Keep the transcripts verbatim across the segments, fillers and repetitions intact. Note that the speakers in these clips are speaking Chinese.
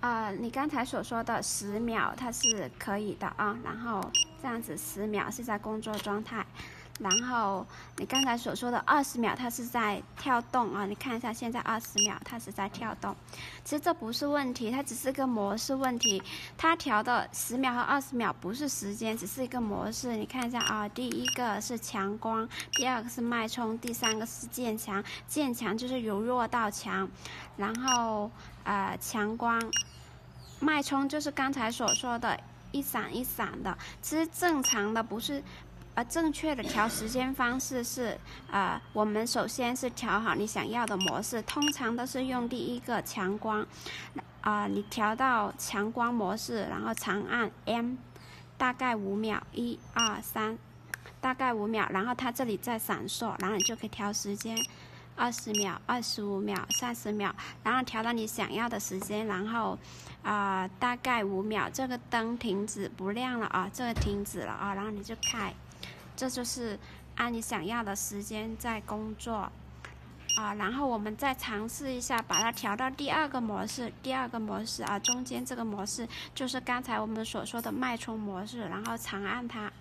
呃，你刚才所说的十秒它是可以的啊，然后这样子十秒是在工作状态，然后你刚才所说的二十秒它是在跳动啊，你看一下现在二十秒它是在跳动，其实这不是问题，它只是个模式问题，它调的十秒和二十秒不是时间，只是一个模式。你看一下啊，第一个是强光，第二个是脉冲，第三个是渐强，渐强就是由弱到强，然后呃强光。脉冲就是刚才所说的一闪一闪的，其实正常的不是，呃，正确的调时间方式是，呃，我们首先是调好你想要的模式，通常都是用第一个强光，啊、呃，你调到强光模式，然后长按 M， 大概五秒，一二三，大概五秒，然后它这里在闪烁，然后你就可以调时间。二十秒、二十五秒、三十秒，然后调到你想要的时间，然后，啊、呃，大概五秒，这个灯停止不亮了啊，这个停止了啊，然后你就开，这就是按你想要的时间在工作，啊，然后我们再尝试一下，把它调到第二个模式，第二个模式啊，中间这个模式就是刚才我们所说的脉冲模式，然后长按它，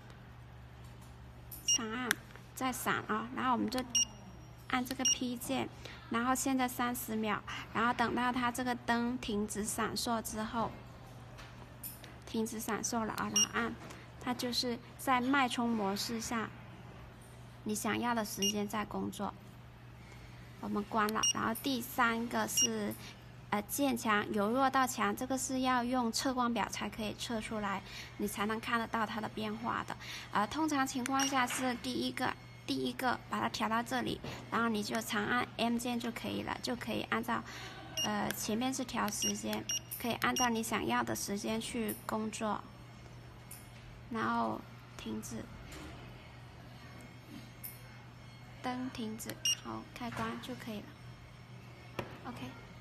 长按再闪啊，然后我们就。按这个 P 键，然后现在三十秒，然后等到它这个灯停止闪烁之后，停止闪烁了啊，然后按，它就是在脉冲模式下，你想要的时间在工作。我们关了，然后第三个是，呃，渐强由弱到强，这个是要用测光表才可以测出来，你才能看得到它的变化的。呃，通常情况下是第一个。第一个把它调到这里，然后你就长按 M 键就可以了，就可以按照，呃，前面是调时间，可以按照你想要的时间去工作，然后停止，灯停止，好，开关就可以了。OK。